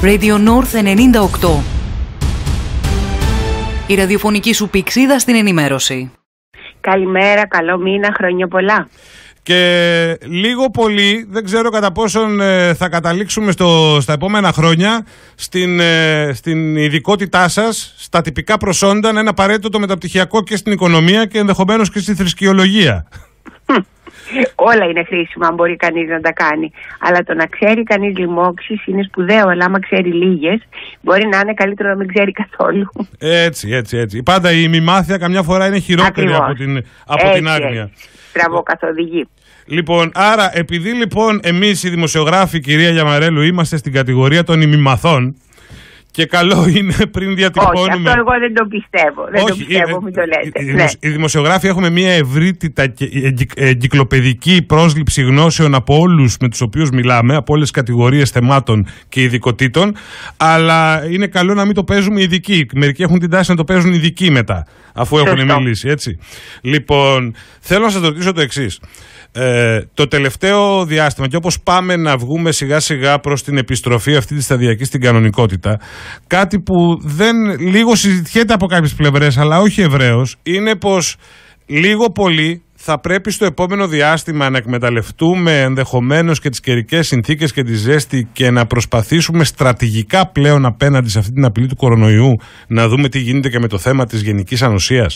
Radio North 98. Η ραδιοφωνική σου πηξίδα στην ενημέρωση. Καλημέρα, καλό μήνα, χρόνια πολλά. Και λίγο πολύ, δεν ξέρω κατά πόσον θα καταλήξουμε στα επόμενα χρόνια στην ειδικότητά σας, στα τυπικά προσόντα, να είναι απαραίτητο το μεταπτυχιακό και στην οικονομία και ενδεχομένως και στη θρησκεολογία. Όλα είναι χρήσιμα αν μπορεί κανείς να τα κάνει. Αλλά το να ξέρει κανείς λοιμώξεις είναι σπουδαίο, αλλά άμα ξέρει λίγες, μπορεί να είναι καλύτερο να μην ξέρει καθόλου. Έτσι. Πάντα η ημιμάθεια καμιά φορά είναι χειρότερη από την άγνοια. Στραβοκαθοδηγεί. Λοιπόν, άρα επειδή λοιπόν εμείς οι δημοσιογράφοι, κυρία Γιαμαρέλου, είμαστε στην κατηγορία των ημιμαθών, και καλό είναι πριν διατυπώνουμε... Όχι, αυτό εγώ δεν το πιστεύω. Δεν το πιστεύω, μην το λέτε. Οι δημοσιογράφοι έχουμε μια ευρύτητα και εγκυκλοπαιδική πρόσληψη γνώσεων από όλους με τους οποίους μιλάμε, από όλες τις κατηγορίες θεμάτων και ειδικοτήτων, αλλά είναι καλό να μην το παίζουμε ειδικοί. Μερικοί έχουν την τάση να το παίζουν ειδικοί μετά, αφού έχουν μιλήσει, έτσι. Λοιπόν, θέλω να σας ρωτήσω το εξής. Το τελευταίο διάστημα, και όπως πάμε να βγούμε σιγά σιγά προς την επιστροφή αυτή τη σταδιακή στην κανονικότητα, κάτι που λίγο συζητιέται από κάποιες πλευρές, αλλά όχι ευρέως, είναι πως λίγο πολύ θα πρέπει στο επόμενο διάστημα να εκμεταλλευτούμε ενδεχομένως και τις καιρικές συνθήκες και τη ζέστη και να προσπαθήσουμε στρατηγικά πλέον απέναντι σε αυτή την απειλή του κορονοϊού να δούμε τι γίνεται και με το θέμα της γενικής ανοσίας.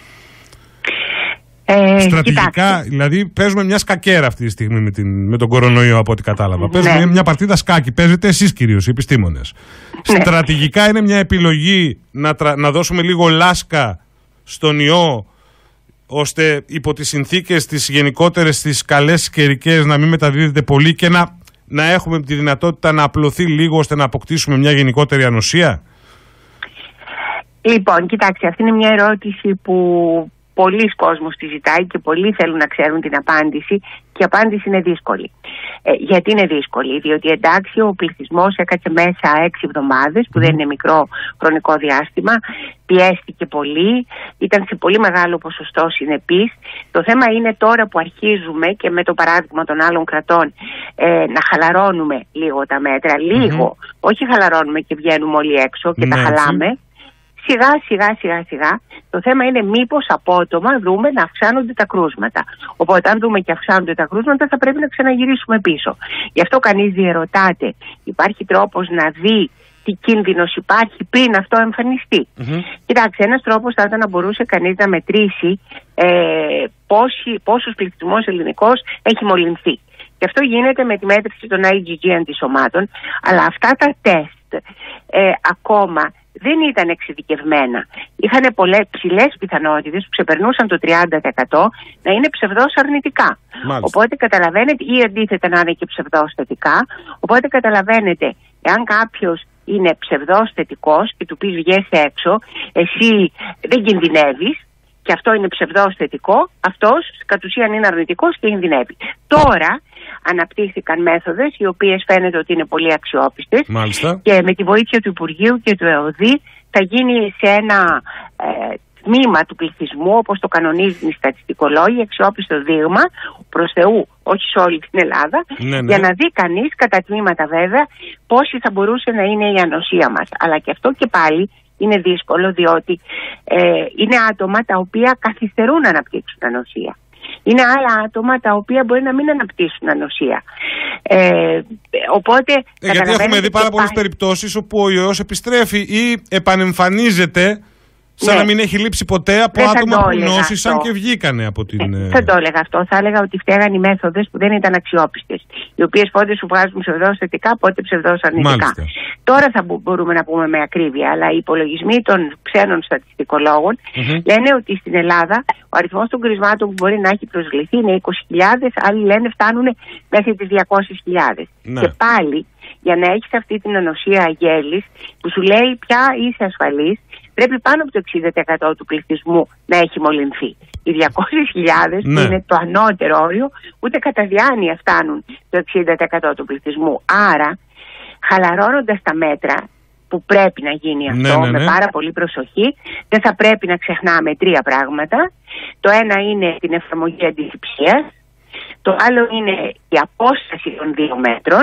Στρατηγικά, κοιτάξτε. Δηλαδή παίζουμε μια σκακέρα αυτή τη στιγμή με τον κορονοϊό, από ό,τι κατάλαβα. Παίζουμε μια παρτίδα σκάκι. Παίζετε εσείς κυρίως, οι επιστήμονες. Στρατηγικά είναι μια επιλογή να δώσουμε λίγο λάσκα στον ιό, ώστε υπό τις συνθήκες τις γενικότερες, τις καλές καιρικές, να μην μεταδίδεται πολύ και να έχουμε τη δυνατότητα να απλωθεί λίγο, ώστε να αποκτήσουμε μια γενικότερη ανοσία. Λοιπόν, κοιτάξτε, αυτή είναι μια ερώτηση που πολλοί κόσμος τη ζητάει και πολλοί θέλουν να ξέρουν την απάντηση, και η απάντηση είναι δύσκολη. Γιατί είναι δύσκολη? Διότι εντάξει, ο πληθυσμός έκατσε μέσα 6 εβδομάδες, που δεν είναι μικρό χρονικό διάστημα, πιέστηκε πολύ, ήταν σε πολύ μεγάλο ποσοστό συνεπής. Το θέμα είναι τώρα που αρχίζουμε, και με το παράδειγμα των άλλων κρατών, να χαλαρώνουμε λίγο τα μέτρα, όχι χαλαρώνουμε και βγαίνουμε όλοι έξω και τα χαλάμε. Σιγά. Το θέμα είναι μήπως απότομα δούμε να αυξάνονται τα κρούσματα. Οπότε αν δούμε και αυξάνονται τα κρούσματα, θα πρέπει να ξαναγυρίσουμε πίσω. Γι' αυτό κανείς διερωτάται, υπάρχει τρόπος να δει τι κίνδυνος υπάρχει πριν αυτό εμφανιστεί? Κοιτάξτε, ένας τρόπος θα ήταν να μπορούσε κανείς να μετρήσει πόσος πληθυσμός ελληνικός έχει μολυνθεί. Και αυτό γίνεται με τη μέτρηση των IgG αντισωμάτων, αλλά αυτά τα τεστ ακόμα δεν ήταν εξειδικευμένα. Είχαν ψηλές πιθανότητες που ξεπερνούσαν το 30% να είναι ψευδώς αρνητικά. Μάλιστα. Οπότε καταλαβαίνετε, ή αντίθετα να είναι και ψευδώς θετικά. Οπότε καταλαβαίνετε, εάν κάποιος είναι ψευδώς θετικός και του πεις βγες έξω, εσύ δεν κινδυνεύεις, και αυτό είναι ψευδώς θετικό, αυτός κατ' ουσίαν είναι αρνητικός και κινδυνεύει. Τώρα αναπτύχθηκαν μέθοδες οι οποίες φαίνεται ότι είναι πολύ αξιόπιστες. Μάλιστα. Και με τη βοήθεια του Υπουργείου και του ΕΟΔΗ θα γίνει σε ένα τμήμα του πληθυσμού, όπως το κανονίζουν οι στατιστικολόγοι, αξιόπιστο δείγμα προς Θεού, όχι σε όλη την Ελλάδα, για να δει κανείς κατά τμήματα βέβαια πόση θα μπορούσε να είναι η ανοσία μας. Αλλά και αυτό και πάλι είναι δύσκολο, διότι είναι άτομα τα οποία καθυστερούν να αναπτύξουν ανοσία. Είναι άλλα άτομα τα οποία μπορεί να μην αναπτύσσουν ανοσία. Οπότε γιατί έχουμε δει πάρα πολλές περιπτώσεις όπου ο ιός επιστρέφει ή επανεμφανίζεται σαν να μην έχει λείψει ποτέ από άτομα που νόσησαν και βγήκανε από την... Δεν το έλεγα αυτό. Θα έλεγα ότι φταίγαν οι μέθοδες που δεν ήταν αξιόπιστες, οι οποίες πότε σου βγάζουν ψευδώς θετικά, πότε ψευδώς αρνητικά. Τώρα θα μπορούμε να πούμε με ακρίβεια, αλλά οι υπολογισμοί των ξένων στατιστικολόγων λένε ότι στην Ελλάδα ο αριθμός των κρουσμάτων που μπορεί να έχει προσβληθεί είναι 20.000, άλλοι λένε φτάνουν μέχρι τις 200.000. Και πάλι, για να έχεις αυτή την ανοσία αγέλης που σου λέει πια είσαι ασφαλής, πρέπει πάνω από το 60% του πληθυσμού να έχει μολυνθεί. Οι 200.000 που είναι το ανώτερο όριο, ούτε κατά διάνοια φτάνουν το 60% του πληθυσμού. Άρα, χαλαρώνοντας τα μέτρα, που πρέπει να γίνει αυτό με πάρα πολύ προσοχή, δεν θα πρέπει να ξεχνάμε 3 πράγματα. Το ένα είναι την εφαρμογή αντισηψίας, το άλλο είναι η απόσταση των 2 μέτρων,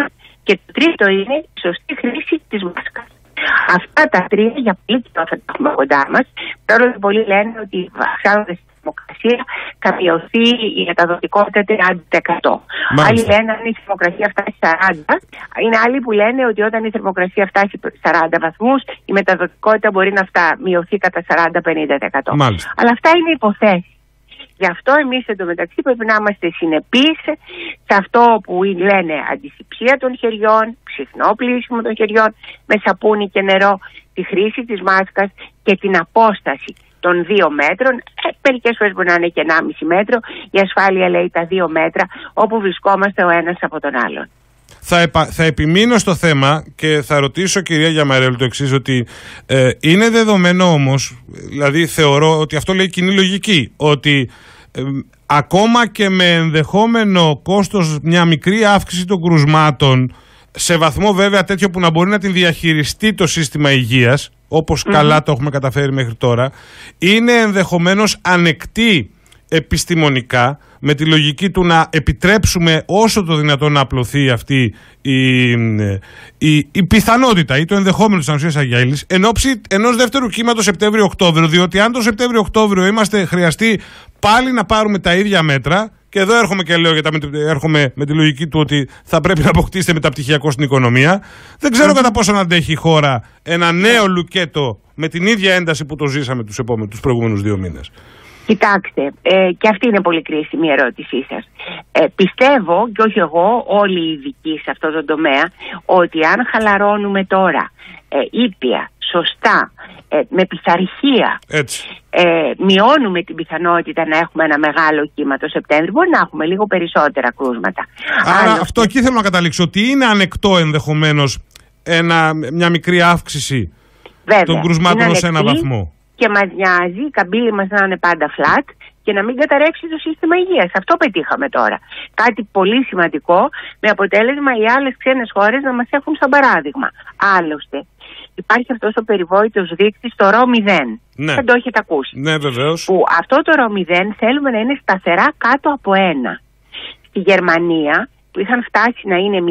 Και το τρίτο είναι η σωστή χρήση της μάσκας. Αυτά τα τρία για πολύ καιρό θα τα έχουμε κοντά μας. Τώρα πολλοί λένε ότι αυξάνοντας τη θερμοκρασία θα μειωθεί η μεταδοτικότητα 30%. Άλλοι λένε αν η θερμοκρασία φτάσει 40%, είναι άλλοι που λένε ότι όταν η θερμοκρασία φτάσει 40 βαθμούς η μεταδοτικότητα μπορεί να μειωθεί κατά 40-50%. Αλλά αυτά είναι υποθέσεις. Γι' αυτό εμείς εντωμεταξύ πρέπει να είμαστε συνεπείς σε αυτό που λένε αντισηψία των χεριών, συχνό πλύσιμο των χεριών με σαπούνι και νερό, τη χρήση της μάσκας και την απόσταση των 2 μέτρων. Μερικές φορές μπορεί να είναι και 1,5 μέτρο. Η ασφάλεια λέει τα 2 μέτρα όπου βρισκόμαστε ο ένας από τον άλλον. Θα επιμείνω στο θέμα και θα ρωτήσω, κυρία Γιαμαρέλου, το εξής, ότι είναι δεδομένο όμως, δηλαδή θεωρώ ότι αυτό λέει κοινή λογική, ότι ακόμα και με ενδεχόμενο κόστος μια μικρή αύξηση των κρουσμάτων, σε βαθμό βέβαια τέτοιο που να μπορεί να την διαχειριστεί το σύστημα υγείας, όπως καλά το έχουμε καταφέρει μέχρι τώρα, είναι ενδεχομένως ανεκτή επιστημονικά, με τη λογική του να επιτρέψουμε όσο το δυνατόν να απλωθεί αυτή η πιθανότητα ή το ενδεχόμενο της Ανοσίας Αγιαίλης εν ώψη ενός δεύτερου κύματος Σεπτέμβριο-Οκτώβριο, διότι αν το Σεπτέμβριο-Οκτώβριο χρειαστεί πάλι να πάρουμε τα ίδια μέτρα, και εδώ έρχομαι και λέω, έρχομαι με τη λογική του ότι θα πρέπει να αποκτήσετε μεταπτυχιακό στην οικονομία, δεν ξέρω κατά πόσο να αντέχει η χώρα ένα νέο λουκέτο με την ίδια ένταση που το ζήσαμε τους προηγούμενους 2 μήνες. Κοιτάξτε, και αυτή είναι πολύ κρίσιμη η ερώτησή σας. Πιστεύω, και όχι εγώ, όλοι οι ειδικοί σε αυτό το τομέα, ότι αν χαλαρώνουμε τώρα ήπια, σωστά, με πειθαρχία, μειώνουμε την πιθανότητα να έχουμε ένα μεγάλο κύμα το Σεπτέμβριο. Μπορεί να έχουμε λίγο περισσότερα κρούσματα. Άρα αυτό εκεί θέλω να καταλήξω, ότι είναι ανεκτό ενδεχομένως μια μικρή αύξηση των κρούσματων ως ένα βαθμό. Και μας νοιάζει η καμπύλη μας να είναι πάντα flat και να μην καταρρεύσει το σύστημα υγείας. Αυτό πετύχαμε τώρα. Κάτι πολύ σημαντικό, με αποτέλεσμα οι άλλες ξένες χώρες να μας έχουν σαν παράδειγμα. Άλλωστε, υπάρχει αυτός ο περιβόητος δείκτης, το ρ0. Ναι. Δεν το έχετε ακούσει. Ναι, βεβαίως. Που αυτό το ρ0 θέλουμε να είναι σταθερά κάτω από 1. Στη Γερμανία, που είχαν φτάσει να είναι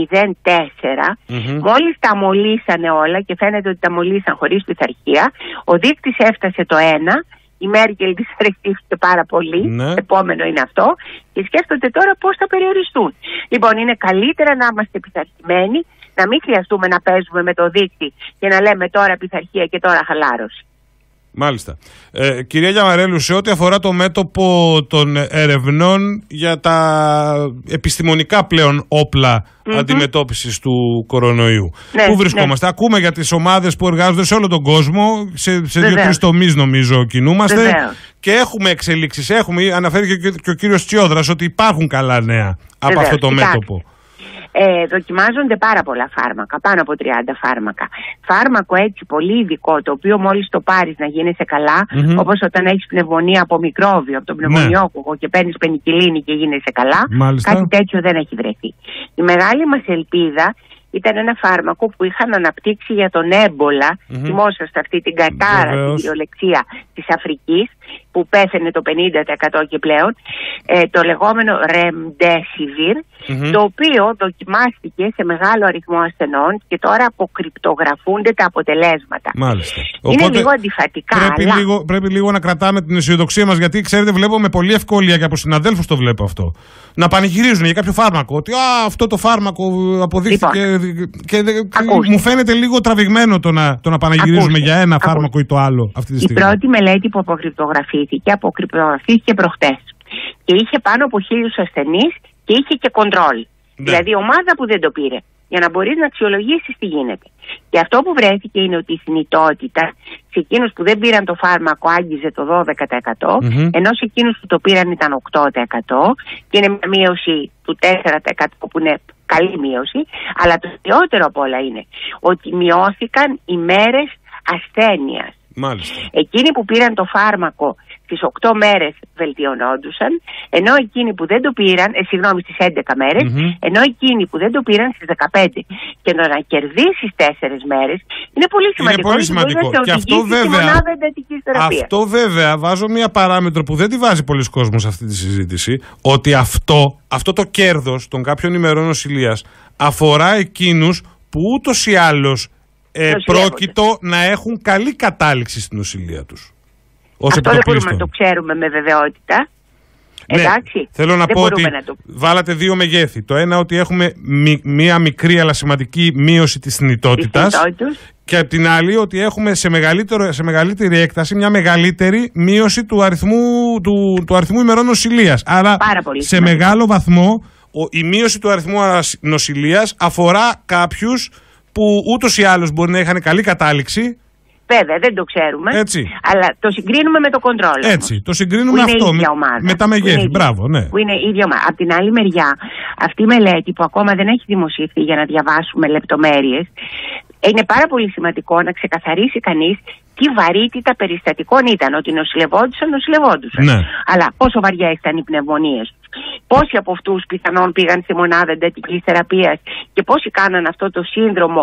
0,4, μόλις τα μολύσανε όλα και φαίνεται ότι τα μολύσαν χωρίς πειθαρχία, ο δείκτης έφτασε το 1, η Μέρκελ της ρεκτήθηκε πάρα πολύ, επόμενο είναι αυτό, και σκέφτονται τώρα πώς θα περιοριστούν. Λοιπόν, είναι καλύτερα να είμαστε πειθαρχημένοι, να μην χρειαστούμε να παίζουμε με το δείκτη και να λέμε τώρα πειθαρχία και τώρα χαλάρωση. Μάλιστα. Κυρία Γιαμαρέλου, σε ό,τι αφορά το μέτωπο των ερευνών για τα επιστημονικά πλέον όπλα αντιμετώπισης του κορονοϊού, πού βρισκόμαστε? Ακούμε για τις ομάδες που εργάζονται σε όλο τον κόσμο, σε 2-3 τομείς νομίζω κινούμαστε, και έχουμε εξελίξεις. Αναφέρει και ο κύριος Τσιόδρας ότι υπάρχουν καλά νέα από αυτό το μέτωπο. Δοκιμάζονται πάρα πολλά φάρμακα, πάνω από 30 φάρμακα. Φάρμακο έτσι πολύ ειδικό, το οποίο μόλις το πάρεις να γίνεσαι καλά, όπως όταν έχεις πνευμονία από μικρόβιο, από τον πνευμονιόκοκο, και παίρνεις πενικυλίνη και γίνεσαι καλά. Κάτι τέτοιο δεν έχει βρεθεί. Η μεγάλη μας ελπίδα ήταν ένα φάρμακο που είχαν αναπτύξει για τον έμπολα. Θυμόσαστε αυτή την κατάρα, την κυριολεξία της Αφρικής, που πέθαινε το 50% και πλέον, το λεγόμενο Remdesivir, το οποίο δοκιμάστηκε σε μεγάλο αριθμό ασθενών και τώρα αποκρυπτογραφούνται τα αποτελέσματα. Μάλιστα. Είναι οπότε λίγο αντιφατικά. Πρέπει λίγο να κρατάμε την αισιοδοξία μας, γιατί ξέρετε, βλέπω με πολλή ευκολία και από συναδέλφους το βλέπω αυτό, να πανηγυρίζουν για κάποιο φάρμακο, ότι αυτό το φάρμακο αποδείχθηκε. Και μου φαίνεται λίγο τραβηγμένο το να πανηγυρίζουμε για ένα φάρμακο ή το άλλο αυτή τη στιγμή. Η πρώτη μελέτη που αποκρυπτογραφήθηκε προχτές και είχε πάνω από 1.000 ασθενείς και είχε και κοντρόλ. Δηλαδή ομάδα που δεν το πήρε, για να μπορείς να αξιολογήσεις τι γίνεται. Και αυτό που βρέθηκε είναι ότι η θνητότητα σε εκείνους που δεν πήραν το φάρμακο άγγιζε το 12%, ενώ σε εκείνους που το πήραν ήταν 8%, και είναι μια μείωση του 4% που είναι καλή μείωση, αλλά το χειρότερο από όλα είναι ότι μειώθηκαν οι μέρες ασθένειας. Μάλιστα. Εκείνοι που πήραν το φάρμακο στις 8 μέρες βελτιωνόντουσαν, ενώ εκείνοι που δεν το πήραν, στις 11 μέρες, ενώ εκείνοι που δεν το πήραν στις 15. Και να κερδίσεις 4 μέρες είναι πολύ σημαντικό. Είναι πολύ σημαντικό. Και αυτό βέβαια βάζω μια παράμετρο που δεν τη βάζει πολλοί κόσμος σε αυτή τη συζήτηση, ότι αυτό το κέρδος των κάποιων ημερών νοσηλείας αφορά εκείνους που ούτως ή άλλως πρόκειτο να έχουν καλή κατάληξη στην νοσηλεία τους. Αυτό δεν μπορούμε να το ξέρουμε με βεβαιότητα. Ναι, εντάξει, θέλω να πω ότι βάλατε δύο μεγέθη. Το ένα ότι έχουμε μία μικρή αλλά σημαντική μείωση της θνητότητας, και απ' την άλλη ότι έχουμε σε μεγαλύτερη έκταση μια μεγαλύτερη μείωση του αριθμού ημερών νοσηλείας. Άρα σε μεγάλο βαθμό η μείωση του αριθμού νοσηλείας αφορά κάποιους που ούτως ή άλλως μπορεί να είχαν καλή κατάληξη. Βέβαια, δεν το ξέρουμε. Έτσι. Αλλά το συγκρίνουμε με το κοντρόλ. Έτσι. Το συγκρίνουμε αυτό με τα μεγέθη. Μπράβο, ναι. Που είναι η ίδια ομάδα. Απ' την άλλη μεριά, αυτή η μελέτη που ακόμα δεν έχει δημοσιευθεί για να διαβάσουμε λεπτομέρειες, είναι πάρα πολύ σημαντικό να ξεκαθαρίσει κανείς τι βαρύτητα περιστατικών ήταν. Ότι νοσηλευόντουσαν. Ναι. Αλλά πόσο βαριές ήταν οι πνευμονίες τους. Πόσοι από αυτούς πιθανόν πήγαν σε μονάδα εντατικής θεραπείας και πόσοι κάναν αυτό το σύνδρομο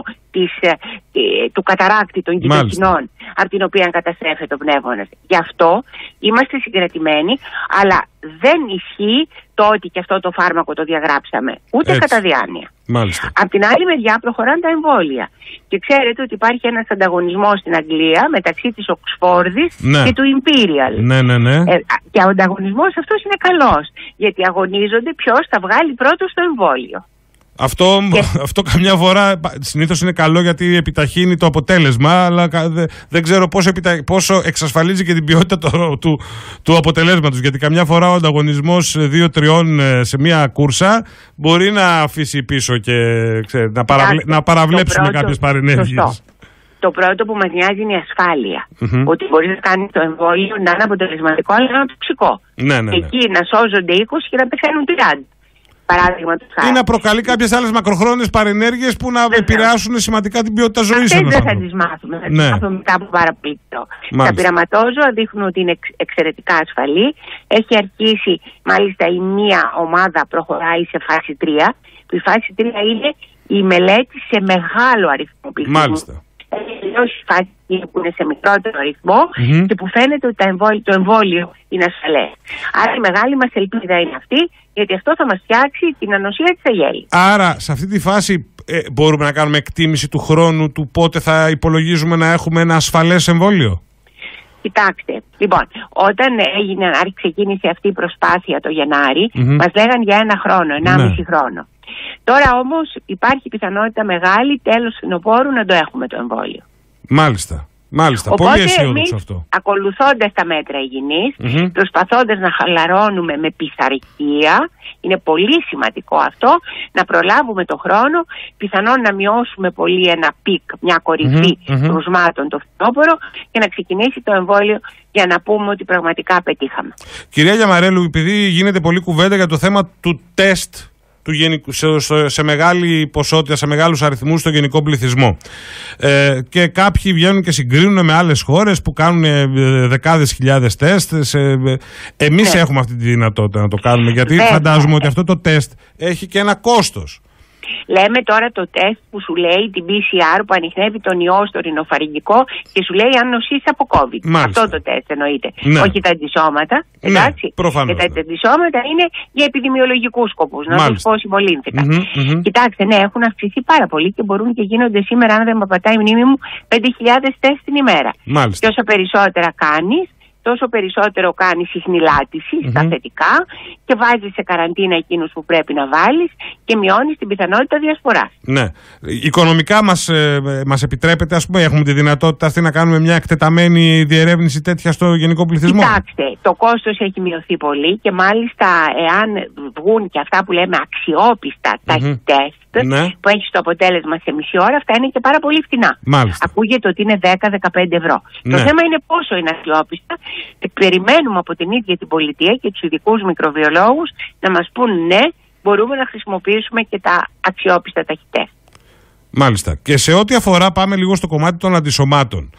του καταράκτη των κοιτοκινών, από την οποία καταστρέφεται ο πνεύμονας. Γι' αυτό είμαστε συγκρατημένοι, αλλά δεν ισχύει το ότι και αυτό το φάρμακο το διαγράψαμε. Ούτε κατά διάνοια. Απ' την άλλη μεριά προχωράνε τα εμβόλια. Και ξέρετε ότι υπάρχει ένας ανταγωνισμός στην Αγγλία μεταξύ της Οξφόρδης και του Imperial. Ναι. Και ο ανταγωνισμός αυτός είναι καλός. Γιατί αγωνίζονται ποιος θα βγάλει πρώτο στο εμβόλιο. Αυτό καμιά φορά συνήθως είναι καλό γιατί επιταχύνει το αποτέλεσμα, αλλά δεν ξέρω πόσο εξασφαλίζει και την ποιότητα του αποτελέσματος. Γιατί καμιά φορά ο ανταγωνισμός 2-3 σε μία κούρσα μπορεί να αφήσει πίσω και να παραβλέψουμε κάποιες παρενέργειες. Το πρώτο που μας νοιάζει είναι η ασφάλεια. Ότι μπορεί να κάνει το εμβόλιο να είναι αποτελεσματικό, αλλά να είναι τοξικό. Εκεί να σώζονται 20 και να πεθαίνουν 30. Ή να προκαλεί κάποιες άλλες μακροχρόνιες παρενέργειες που να επηρεάσουν σημαντικά την ποιότητα ζωής. Αυτές δεν θα τις μάθουμε. Θα τις μάθουμε μετά από πάρα πολύ καιρό. Τα πειραματόζωα δείχνουν ότι είναι εξαιρετικά ασφαλή. Έχει αρχίσει, μάλιστα η μία ομάδα προχωράει σε φάση 3. Η φάση 3 είναι η μελέτη σε μεγάλο αριθμό πληθυσμού. Μάλιστα. Έχει τελειώσει η φάση που είναι σε μικρότερο αριθμό και που φαίνεται ότι το εμβόλιο είναι ασφαλές. Άρα η μεγάλη μας ελπίδα είναι αυτή, γιατί αυτό θα μας φτιάξει την ανοσία της αγέλης. Άρα σε αυτή τη φάση μπορούμε να κάνουμε εκτίμηση του χρόνου του πότε θα υπολογίζουμε να έχουμε ένα ασφαλές εμβόλιο. Κοιτάξτε, λοιπόν, όταν ξεκίνησε αυτή η προσπάθεια το Γενάρη, μας λέγαν για 1 χρόνο, 1,5 χρόνο. Τώρα όμως υπάρχει πιθανότητα μεγάλη τέλος φθινοπόρου να το έχουμε το εμβόλιο. Μάλιστα. Πολύ αισιόδοξο αυτό. Ακολουθώντας τα μέτρα υγιεινής, προσπαθώντας να χαλαρώνουμε με πειθαρχία, είναι πολύ σημαντικό αυτό, να προλάβουμε το χρόνο, πιθανόν να μειώσουμε πολύ ένα πικ, μια κορυφή κρουσμάτων το φθινόπωρο και να ξεκινήσει το εμβόλιο για να πούμε ότι πραγματικά πετύχαμε. Κυρία Γιαμαρέλου, επειδή γίνεται πολλή κουβέντα για το θέμα του τεστ σε μεγάλη ποσότητα, σε μεγάλους αριθμούς στο γενικό πληθυσμό. Και κάποιοι βγαίνουν και συγκρίνουν με άλλες χώρες που κάνουν δεκάδες χιλιάδες τεστ. Εμείς έχουμε αυτή τη δυνατότητα να το κάνουμε, γιατί φαντάζομαι ότι αυτό το τεστ έχει και ένα κόστος. Λέμε τώρα το τεστ που σου λέει την PCR που ανιχνεύει τον ιό στο ρινοφαρυγγικό και σου λέει αν νοσείς από COVID. Μάλιστα. Αυτό το τεστ εννοείται. Ναι. Όχι τα αντισώματα. Εντάξει. Προφανώς. Και τα αντισώματα είναι για επιδημιολογικούς σκοπούς. Να δεις πώς συμβολύνθηκαν. Κοιτάξτε, ναι, έχουν αυξηθεί πάρα πολύ και μπορούν και γίνονται σήμερα, αν δεν με πατάει η μνήμη μου, 5.000 τεστ την ημέρα. Μάλιστα. Και όσο περισσότερα κάνεις, τόσο περισσότερο κάνεις συχνηλάτηση στα θετικά και βάζεις σε καραντίνα εκείνους που πρέπει να βάλεις και μειώνεις την πιθανότητα διασποράς. Ναι. Οικονομικά μας επιτρέπεται, ας πούμε, έχουμε τη δυνατότητα αυτή να κάνουμε μια εκτεταμένη διερεύνηση τέτοια στο γενικό πληθυσμό. Κοιτάξτε, το κόστος έχει μειωθεί πολύ και μάλιστα εάν βγουν και αυτά που λέμε αξιόπιστα ταχυτεστ, που έχει το αποτέλεσμα σε μισή ώρα, αυτά είναι και πάρα πολύ φτηνά. Μάλιστα. Ακούγεται ότι είναι 10-15 ευρώ. Το θέμα είναι πόσο είναι αξιόπιστα. Περιμένουμε από την ίδια την πολιτεία και τους ειδικούς μικροβιολόγους να μας πούν ναι, μπορούμε να χρησιμοποιήσουμε και τα αξιόπιστα ταχυτεστ. Μάλιστα. Και σε ό,τι αφορά, πάμε λίγο στο κομμάτι των αντισωμάτων.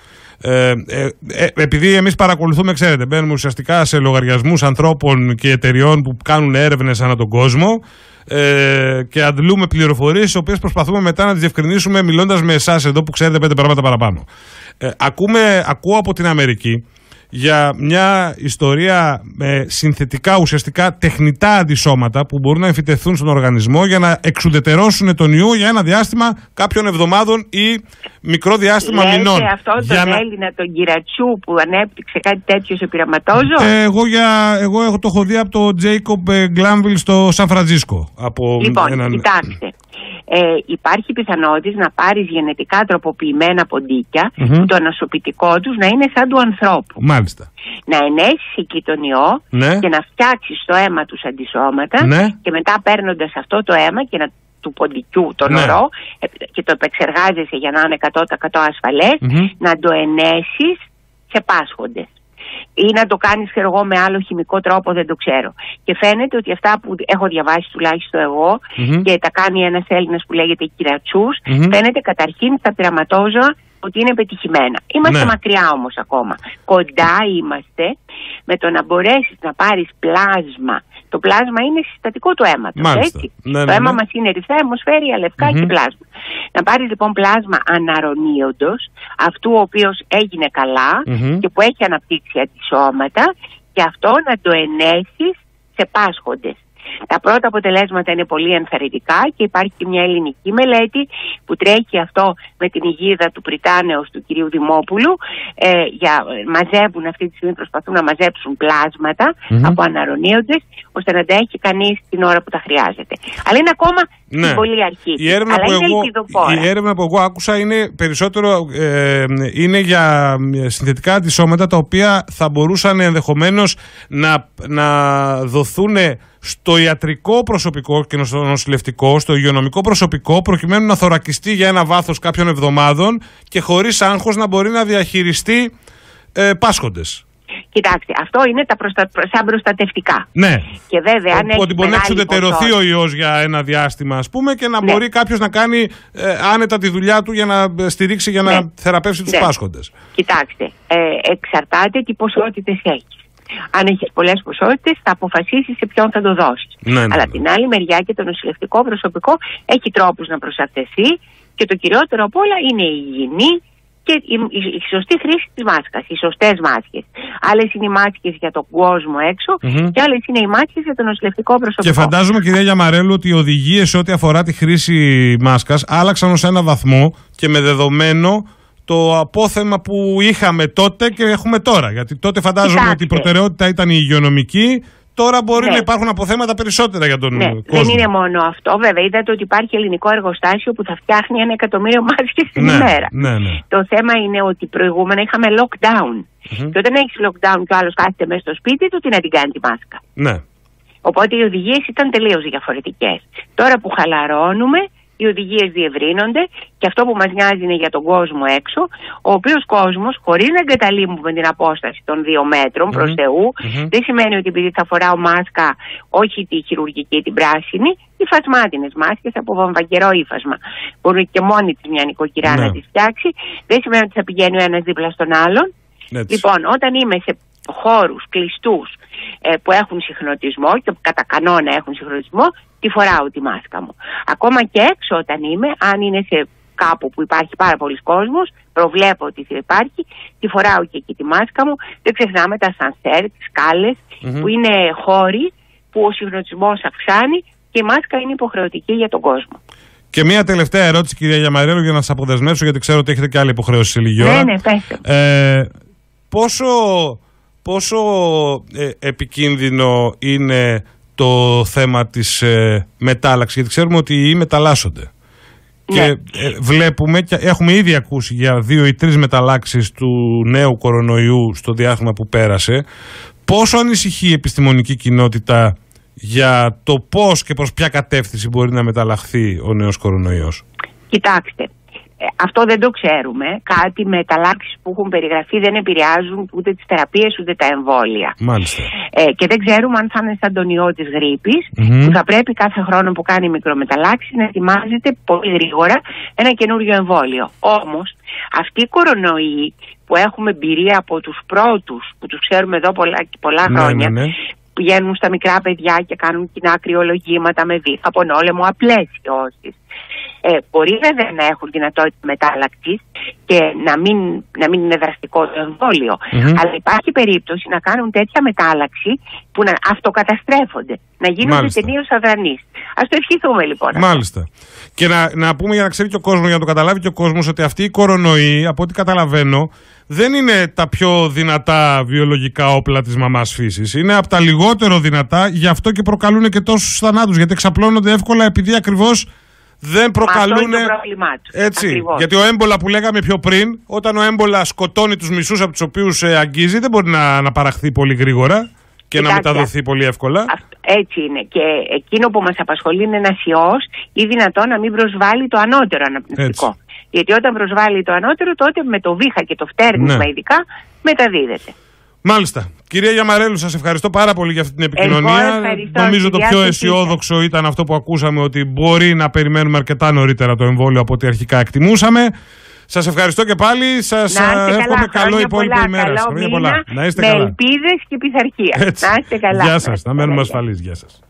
Επειδή εμείς παρακολουθούμε, ξέρετε, μπαίνουμε ουσιαστικά σε λογαριασμούς ανθρώπων και εταιριών που κάνουν έρευνες ανά τον κόσμο και αντλούμε πληροφορίες, τις οποίες προσπαθούμε μετά να τις διευκρινίσουμε μιλώντας με εσάς εδώ που ξέρετε 5 πράγματα παραπάνω. Ακούω από την Αμερική για μια ιστορία με συνθετικά, ουσιαστικά τεχνητά αντισώματα που μπορούν να εμφυτευθούν στον οργανισμό για να εξουδετερώσουν τον ιό για ένα διάστημα κάποιων εβδομάδων ή μικρό διάστημα μηνών. Λέτε αυτό τον Έλληνα, τον Κυρατσού, που ανέπτυξε κάτι τέτοιο σε πειραματόζω? Εγώ το έχω δει από τον Τζέικομπ Γκλάμβιλ στο Σαν Φραντζίσκο. Λοιπόν, κοιτάξτε. Υπάρχει πιθανότητα να πάρεις γενετικά τροποποιημένα ποντίκια, το ανασωπητικό τους να είναι σαν του ανθρώπου. Μάλιστα. Να ενέσεις εκεί τον ιό, ναι, και να φτιάξεις στο αίμα τους αντισώματα, ναι, και μετά παίρνοντας αυτό το αίμα και του ποντικού τον, ναι, ορό, και το επεξεργάζεσαι για να είναι 100% ασφαλές, να το ενέσεις σε πάσχοντες. Ή να το κάνεις με άλλο χημικό τρόπο, δεν το ξέρω. Και φαίνεται ότι αυτά που έχω διαβάσει τουλάχιστον εγώ, και τα κάνει ένας Έλληνας που λέγεται Κυρατσούς, φαίνεται καταρχήν στα πειραματόζωα ότι είναι πετυχημένα. Είμαστε, ναι, μακριά όμως ακόμα. Κοντά είμαστε με το να μπορέσεις να πάρεις πλάσμα. Το πλάσμα είναι συστατικό του αίματος, έτσι. Ναι, το αίμα μας είναι ερυθρά αιμοσφαίρια, λευκά και πλάσμα. Να πάρεις λοιπόν πλάσμα αναρρωνίοντος, αυτού ο οποίος έγινε καλά και που έχει αναπτύξει αντισώματα, και αυτό να το ενέσεις σε πάσχοντες. Τα πρώτα αποτελέσματα είναι πολύ ενθαρρυντικά και υπάρχει και μια ελληνική μελέτη που τρέχει αυτό με την αιγίδα του Πριτάνεως του κυρίου Δημόπουλου. Μαζεύουν αυτή τη στιγμή, προσπαθούν να μαζέψουν πλάσματα από αναρρωνίοντες, ώστε να τα έχει κανείς την ώρα που τα χρειάζεται. Αλλά είναι ακόμα στην πολύ αρχή. Η έρευνα που εγώ άκουσα είναι περισσότερο είναι για συνθετικά αντισώματα τα οποία θα μπορούσαν ενδεχομένως να δοθούν στο ιατρικό προσωπικό και στο νοσηλευτικό, στο υγειονομικό προσωπικό, προκειμένου να θωρακιστεί για ένα βάθος κάποιων εβδομάδων και χωρίς άγχος να μπορεί να διαχειριστεί πάσχοντες. Κοιτάξτε, αυτό είναι σαν προστατευτικά. Ναι. Και βέβαια, αν ότι μπορεί να εξουδετερωθεί ο ιός για ένα διάστημα, ας πούμε, και να, ναι, μπορεί κάποιος να κάνει άνετα τη δουλειά του για να στηρίξει, για, ναι, να θεραπεύσει, ναι, τους πάσχοντες. Κοιτάξτε, εξαρτάται τι ποσότητες έχεις. Αν έχεις πολλές ποσότητες, θα αποφασίσεις σε ποιον θα το δώσεις. Ναι, ναι. Αλλά την άλλη μεριά και το νοσηλευτικό προσωπικό έχει τρόπους να προστατευτεί, και το κυριότερο απ' όλα είναι η υγιεινή και η σωστή χρήση της μάσκας, οι σωστές μάσκες. Άλλες είναι οι μάσκες για τον κόσμο έξω, και άλλες είναι οι μάσκες για το νοσηλευτικό προσωπικό. Και φαντάζομαι, κυρία Γιαμαρέλου, ότι οι οδηγίες σε ό,τι αφορά τη χρήση μάσκας άλλαξαν ως ένα βαθμό και με δεδομένο το απόθεμα που είχαμε τότε και έχουμε τώρα. Γιατί τότε φαντάζομαι ότι η προτεραιότητα ήταν η υγειονομική. Τώρα μπορεί να υπάρχουν αποθέματα περισσότερα για τον κόσμο. Δεν είναι μόνο αυτό. Βέβαια, είδατε ότι υπάρχει ελληνικό εργοστάσιο που θα φτιάχνει 1 εκατομμύριο μάσκες την ημέρα. Το θέμα είναι ότι προηγούμενα είχαμε lockdown. Και όταν έχεις lockdown και ο άλλος κάθεται μέσα στο σπίτι του, τι να την κάνει τη μάσκα. Οπότε οι οδηγίες ήταν τελείως διαφορετικές. Τώρα που χαλαρώνουμε, οι οδηγίες διευρύνονται, και αυτό που μας νοιάζει είναι για τον κόσμο έξω, ο οποίος κόσμος, χωρίς να εγκαταλείπουμε την απόσταση των 2 μέτρων προς Θεού, δεν σημαίνει ότι επειδή θα φοράω μάσκα, όχι τη χειρουργική, την πράσινη, οι φασμάτινες μάσκες από βαμβακερό ύφασμα. Μπορεί και μόνη της μια νοικοκυρά να τις φτιάξει, δεν σημαίνει ότι θα πηγαίνει ο ένας δίπλα στον άλλον. Λοιπόν, όταν είμαι σε χώρους κλειστούς που έχουν συγχρονισμό, και κατά κανόνα έχουν συγχρονισμό, τη φοράω τη μάσκα μου. Ακόμα και έξω όταν είμαι, αν είναι σε κάπου που υπάρχει πάρα πολλής κόσμος, προβλέπω ότι θα υπάρχει, τη φοράω και εκεί τη μάσκα μου. Δεν ξεχνάμε τα σανσέρ, τις σκάλες, που είναι χώροι που ο συγχρονισμός αυξάνει και η μάσκα είναι υποχρεωτική για τον κόσμο. Και μία τελευταία ερώτηση, κυρία Γιαμαρέλου, για να σας αποδεσμεύσω, γιατί ξέρω ότι έχετε και άλλη υποχρέωση σε λίγη ώρα. Ναι, πέστε. Πόσο επικίνδυνο είναι το θέμα της μετάλλαξης, γιατί ξέρουμε ότι οι ιοί μεταλλάσσονται. Και βλέπουμε και έχουμε ήδη ακούσει για 2 ή 3 μεταλλάξεις του νέου κορονοϊού στο διάστημα που πέρασε. Πόσο ανησυχεί η επιστημονική κοινότητα για το πώς και προς ποια κατεύθυνση μπορεί να μεταλλαχθεί ο νέος κορονοϊός? Κοιτάξτε, Αυτό δεν το ξέρουμε. Κάτι μεταλλάξεις που έχουν περιγραφεί δεν επηρεάζουν ούτε τις θεραπείες ούτε τα εμβόλια. Μάλιστα. Και δεν ξέρουμε αν θα είναι σαν τον ιό της γρίπης, που θα πρέπει κάθε χρόνο που κάνει μικρομεταλλάξεις να ετοιμάζεται πολύ γρήγορα ένα καινούριο εμβόλιο. Όμως αυτοί οι κορονοϊοί που έχουμε εμπειρία από τους πρώτους, που τους ξέρουμε εδώ πολλά χρόνια, πηγαίνουν στα μικρά παιδιά και κάνουν κοινά κρυολογήματα με βήχα, πονόλεμο, απλές ιώσεις. Μπορεί βέβαια να έχουν δυνατότητα μετάλλαξης και να μην είναι δραστικό το εμβόλιο. Αλλά υπάρχει περίπτωση να κάνουν τέτοια μετάλλαξη που να αυτοκαταστρέφονται, να γίνονται τελείως αδρανείς. Ας το ευχηθούμε λοιπόν. Μάλιστα. Και να πούμε για να ξέρει και ο κόσμος, για να το καταλάβει και ο κόσμος, ότι αυτοί οι κορονοϊοί, από ό,τι καταλαβαίνω, δεν είναι τα πιο δυνατά βιολογικά όπλα της μαμάς φύσης. Είναι από τα λιγότερο δυνατά, γι' αυτό και προκαλούν και τόσους θανάτους. Γιατί εξαπλώνονται εύκολα επειδή ακριβώς δεν προκαλούν. Αυτό είναι το πρόβλημά τους. Έτσι. Ακριβώς. Γιατί ο έμπολα που λέγαμε πιο πριν, όταν ο έμπολα σκοτώνει τους μισούς από τους οποίους αγγίζει, δεν μπορεί να παραχθεί πολύ γρήγορα και να μεταδοθεί πολύ εύκολα. Έτσι είναι. Και εκείνο που μας απασχολεί είναι ένας ιός ή δυνατόν να μην προσβάλλει το ανώτερο αναπνευστικό. Έτσι. Γιατί όταν προσβάλλει το ανώτερο, τότε με το βήχα και το φτέρνισμα ειδικά μεταδίδεται. Μάλιστα. Κυρία Γιαμαρέλου, σας ευχαριστώ πάρα πολύ για αυτή την επικοινωνία. Νομίζω το πιο αισιόδοξο ήταν αυτό που ακούσαμε, ότι μπορεί να περιμένουμε αρκετά νωρίτερα το εμβόλιο από ό,τι αρχικά εκτιμούσαμε. Σας ευχαριστώ και πάλι. Σας εύχομαι καλό υπόλοιπο ημέρα. Να είστε καλά. Με ελπίδες και πειθαρχία. Να είστε καλά. Γεια σας. Να μένουμε ασφαλείς. Γεια σας.